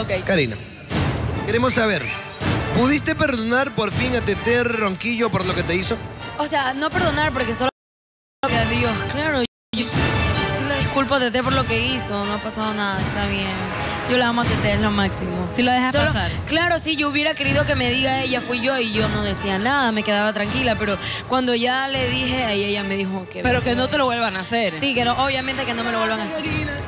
Ok. Karina, queremos saber, ¿pudiste perdonar por fin a Tete Ronquillo por lo que te hizo? O sea, no perdonar porque solo que Dios. Claro, yo sí le disculpo a Tete por lo que hizo. No ha pasado nada, está bien. Yo la amo a Tete, es lo máximo. Si la dejas Solo- pasar. Claro, sí, yo hubiera querido que me diga ella fui yo y yo no decía nada, me quedaba tranquila, pero cuando ya le dije, ahí ella me dijo que... Pero que no te lo vuelvan a hacer. Sí, que no, obviamente que no me lo vuelvan a hacer.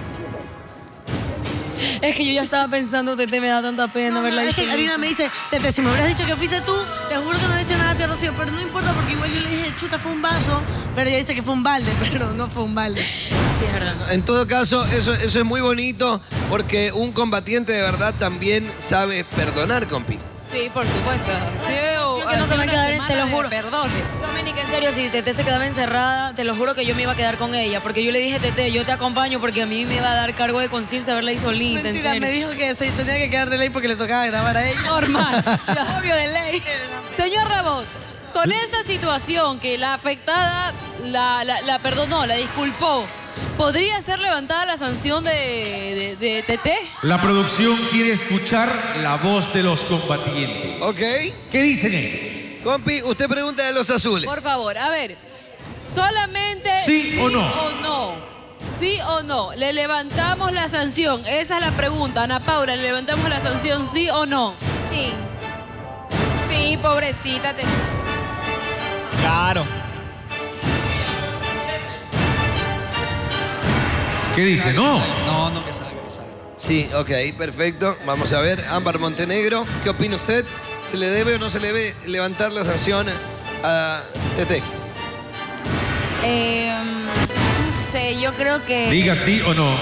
Es que yo ya estaba pensando, Tete, me da tanta pena verla ahí. Es que Karina me dice, Tete, si me hubieras dicho que fuiste tú, te juro que no le decía nada a ti, Rocío, pero no importa porque igual yo le dije, chuta, fue un vaso, pero ella dice que fue un balde, pero no fue un balde. Sí, es verdad. En todo caso, eso es muy bonito porque un combatiente de verdad también sabe perdonar, compi. Sí, por supuesto. Sí, Yo que no se me quedaré, te lo juro. Perdones. Dominica, en serio, si Tete se quedaba encerrada, te lo juro que yo me iba a quedar con ella. Porque yo le dije, Tete, yo te acompaño porque a mí me iba a dar cargo de conciencia verla ahí solita. Mentira, en me serio. dijo que se tenía que quedar de ley porque le tocaba grabar a ella. Normal. Obvio de ley. Señor Ramos, con esa situación que la afectada la perdonó, la disculpó, ¿podría ser levantada la sanción de Tete? La producción quiere escuchar la voz de los combatientes. ¿Ok? ¿Qué dicen ellos? Compi, usted pregunta de los azules. Por favor, a ver, solamente ¿Sí o no? ¿Sí o no? ¿Le levantamos la sanción? Esa es la pregunta, Ana Paula, ¿le levantamos la sanción sí o no? Sí. Sí, pobrecita Tete. Claro. ¿Qué dice? No. No, que salga, que salga. Sí, ok, perfecto. Vamos a ver, Ámbar Montenegro, ¿qué opina usted? ¿Se le debe o no se le debe levantar la sanción a Tete? No sé, yo creo que... Diga sí o no.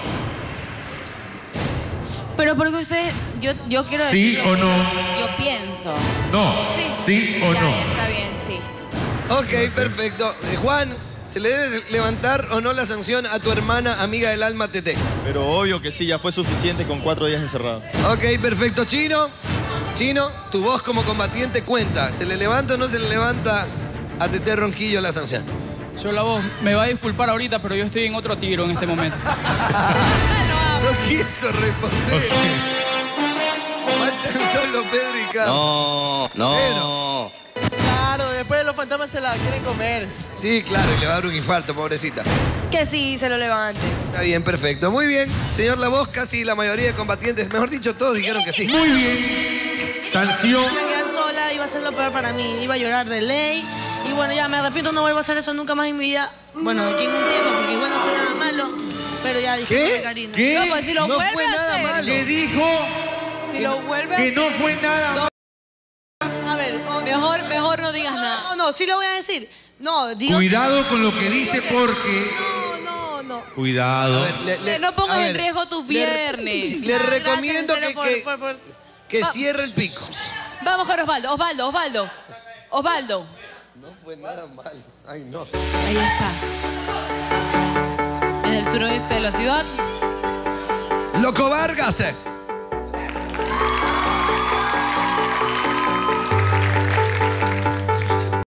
Pero porque usted, yo quiero ¿Sí decir o lo que no? yo pienso. No. ¿Sí o Ya, no? está bien, sí. Ok, perfecto. Juan, ¿se le debe levantar o no la sanción a tu hermana, amiga del alma, Tete? Pero obvio que sí, ya fue suficiente con 4 días encerrado. Ok, perfecto. Chino, tu voz como combatiente cuenta. ¿Se le levanta o no se le levanta a Tete Ronquillo la sanción? Yo la voz, me va a disculpar ahorita, pero yo estoy en otro tiro en este momento. No quiso responder. Faltan solo Pedro y Carlos. No. Claro, después los fantasmas se la quieren comer. Sí, claro, y le va a dar un infarto, pobrecita. Que sí, se lo levante. Está bien, perfecto. Muy bien. Señor La Voz, casi la mayoría de combatientes, mejor dicho, todos dijeron que sí. Muy bien. Sanción. Iba a quedar sola, iba a ser lo peor para mí, iba a llorar de ley. Y bueno, ya me arrepiento, no vuelvo a hacer eso nunca más en mi vida. Bueno, de aquí en un tiempo, porque igual no fue nada malo. Pero ya dije ¿Qué? que Karina. ¿Qué? No, pues si lo No vuelve fue a nada hacer. malo. ¿Qué dijo? Si lo vuelve a Que no hacer, fue nada. no, A ver, mejor no digas nada. no, sí lo voy a decir. No, digo. Cuidado con lo que dice porque... No. Cuidado. A ver, No pongas a en ver, riesgo tus viernes. Le recomiendo Gracias, en serio, que cierre el pico. Vamos con Osvaldo. No fue nada malo. Ay, no. Ahí está. En el suroeste de la ciudad. Loco Vargas.